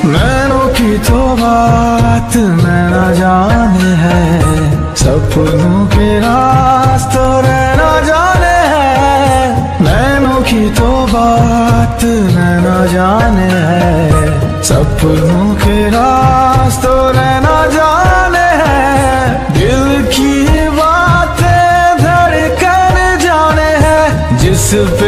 नैनों की तो बात नैना जाने है, सपनों के रास्तों नैना जाने है। नैनों की तो बात नैना जाने है, सपनों के रास्तों नैना जाने है। दिल की बातें धड़कन जाने है, जिस पे